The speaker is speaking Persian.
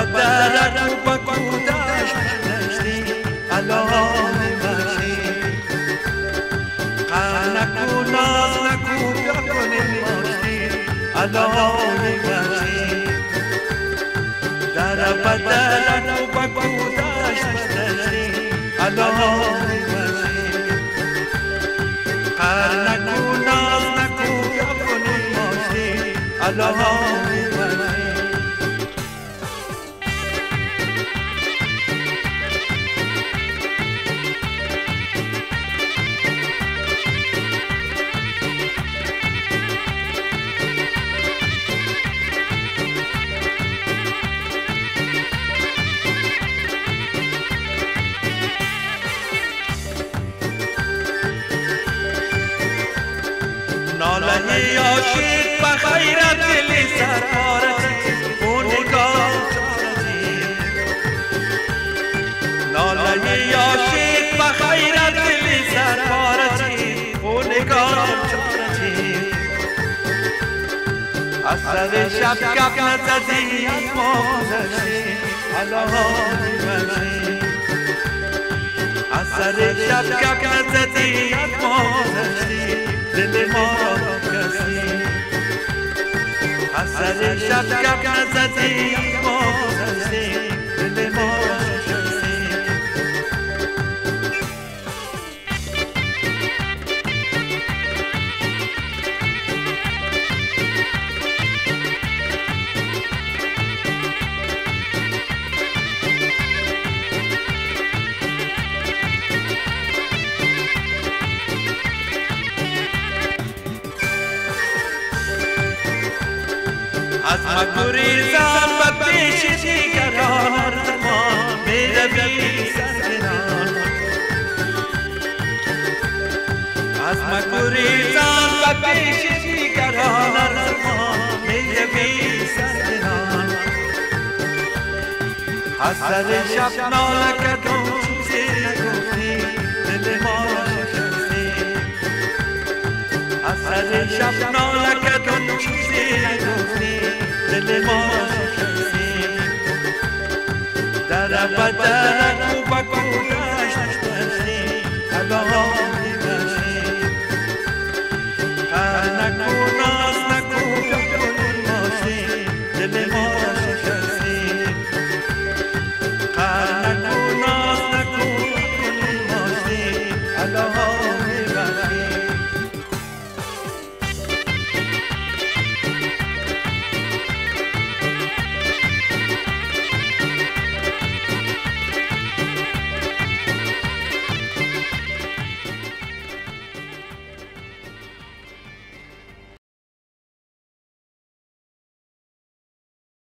بدرک و بکودش نشتی علام باشی قهر نکو ناز نکو بیا کنیم باشی علام باشی در بدرک و بکودش نشتی علام باشی قهر نکو ناز نکو بیا کنیم باشی علام ناله عاشق بخیرت دلی سرپارتی او نگاه چارتی ناله عاشق بخیرت دلی سرپارتی او نگاه چارتی از سر شب گپ نزدی از ما گذشتی علام باشی از سر شب گپ نزدی از ما گذشتی دل ما کسی از سر شب گپ نزدی ما گذشتی دل ما کسی از مگریزم و پیش دیگران هر زمان میروی سرگران از مگریزم و پیش دیگران هر زمان میروی سرگران از سر شب ناله کردم چیزی نگفتی دل ما شکستی از سر شب ناله کردم چیزی نگفتی دل ما شکستی در بدرک و بکودش